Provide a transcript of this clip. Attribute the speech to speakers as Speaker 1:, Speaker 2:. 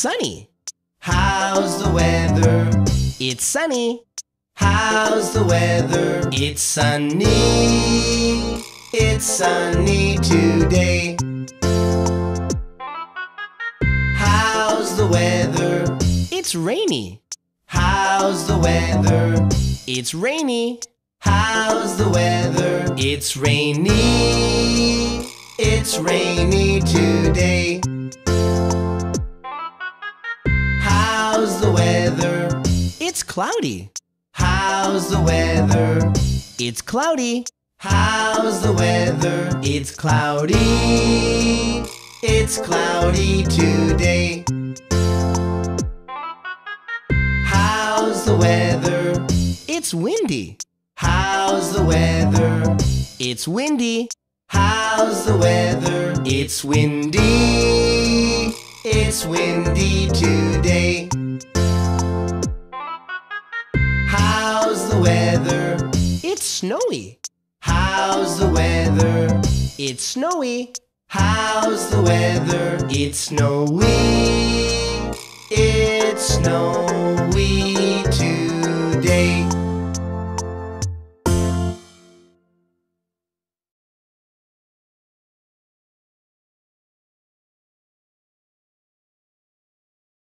Speaker 1: sunny.
Speaker 2: How's the weather?
Speaker 1: It's sunny.
Speaker 2: How's the weather?
Speaker 1: It's sunny.
Speaker 2: It's sunny today. How's the weather?
Speaker 1: It's rainy.
Speaker 2: How's the weather?
Speaker 1: It's rainy.
Speaker 2: How's the weather?
Speaker 1: It's rainy.
Speaker 2: It's rainy today. How's the weather?
Speaker 1: It's cloudy.
Speaker 2: How's the weather?
Speaker 1: It's cloudy.
Speaker 2: How's the weather?
Speaker 1: It's cloudy.
Speaker 2: It's cloudy today. How's the weather?
Speaker 1: It's windy.
Speaker 2: How's the weather?
Speaker 1: It's windy.
Speaker 2: How's the weather?
Speaker 1: It's windy.
Speaker 2: It's windy today. How's the weather?
Speaker 1: It's snowy.
Speaker 2: How's the weather?
Speaker 1: It's snowy.
Speaker 2: How's the weather?
Speaker 1: It's snowy.
Speaker 2: It's snowy today.